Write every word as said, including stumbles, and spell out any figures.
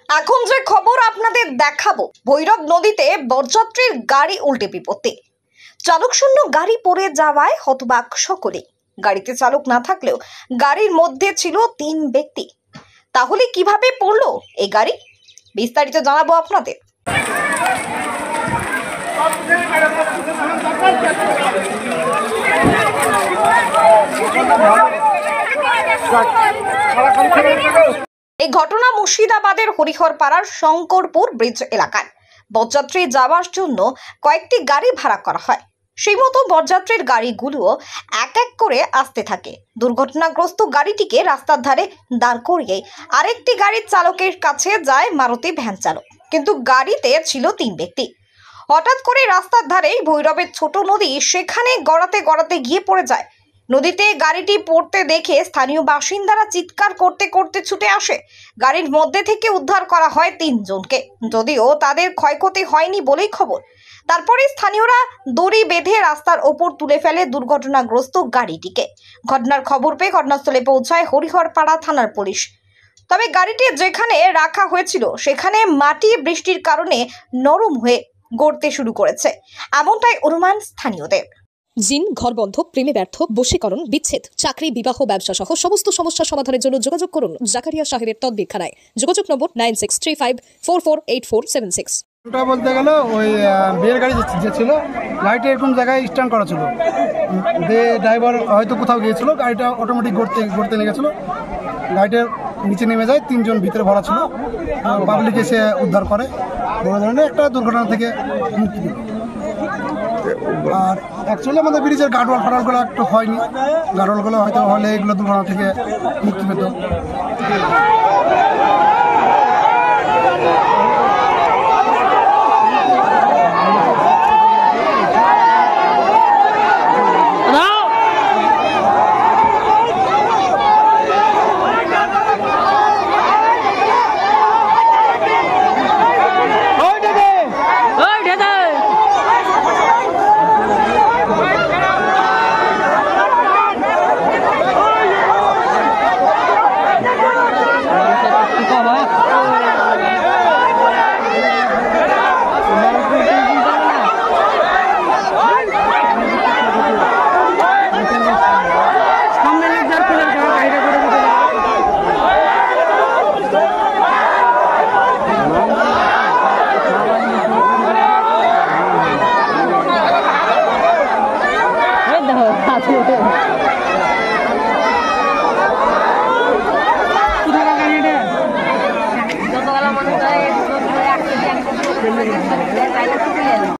এখন যে খবর আপনাদের দেখাবো, ভৈরব নদীতে বরযাত্রীর গাড়ি উল্টে বিপত্তি। চালক শূন্য গাড়ি পড়ে যাওয়ায় হতবাক সকলে। গাড়িতে চালক না থাকলেও গাড়ির মধ্যে ছিল তিন ব্যক্তি। তাহলে কিভাবে পড়লো এই গাড়ি, বিস্তারিত জানাবো আপনাদের। এই ঘটনা মুর্শিদাবাদের হরিহরপাড়ার শঙ্করপুর ব্রিজ এলাকায়। বরযাত্রী যাওয়ার জন্য কয়েকটি গাড়ি ভাড়া করা হয়। সেই মতো বরযাত্রীর গাড়িগুলো এক এক করে আসতে থাকে। দুর্ঘটনাগ্রস্ত গাড়িটিকে রাস্তার ধারে দাঁড় করিয়ে আরেকটি গাড়ির চালকের কাছে যায় মারুতি ভ্যান চালক, কিন্তু গাড়িতে ছিল তিন ব্যক্তি। হঠাৎ করে রাস্তার ধারেই ভৈরবের ছোট নদী, সেখানে গড়াতে গড়াতে গিয়ে পড়ে যায়। নদীতে গাড়িটি পড়তে দেখে স্থানীয় বাসিন্দারা চিৎকার করতে করতে ছুটে আসে। গাড়ির মধ্যে থেকে উদ্ধার করা হয় তিনজনকে, যদিও তাদের ক্ষয়ক্ষতি হয়নি বলেই খবর। তারপরে স্থানীয়রা দড়ি বেঁধে রাস্তার ওপর তুলে ফেলে দুর্ঘটনাগ্রস্ত গাড়িটিকে। ঘটনার খবর পেয়ে ঘটনাস্থলে পৌঁছায় হরিহরপাড়া থানার পুলিশ। তবে গাড়িটি যেখানে রাখা হয়েছিল সেখানে মাটি বৃষ্টির কারণে নরম হয়ে গড়তে শুরু করেছে, এমনটাই অনুমান স্থানীয়দের। জিন, ঘরবন্ধ, প্রেমে ব্যর্থ, বশীকরণ, বিচ্ছেদ, চাকরি, বিবাহ, ব্যবসা সহ সমস্ত সমস্যা সমাধানের জন্য যোগাযোগ করুন জাকারিয়া সাহেবের তদবিরখানায়। যোগাযোগ number nine six three five four four eight four seven six. ওটা বলতে গেলে ওই বিয়ের গাড়ি যে ছিল, গাড়িটা এরকম জায়গায় স্ট্যান্ড করা ছিল। যে ড্রাইভার হয়তো কোথাও গিয়েছিল, গাড়িটা অটোমেটিক গড়তে গড়তে লেগেছিলো। গাড়িটার নিচে নেমে যায়, তিনজন ভিতরে ভরা ছিল। পাবলিক এসে উদ্ধার করে, বড় ধরনের একটা দুর্ঘটনা থেকে মুক্তি দিল। আর অ্যাকচুয়ালি আমাদের ব্রিজের গার্ডওয়াল ফাটালগুলো একটু হয়নি, গার্ডওয়ালগুলো হয়তো হলে এগুলো দুর্ঘটনা থেকে মুক্তি পেত। যতবেলা মনে হয়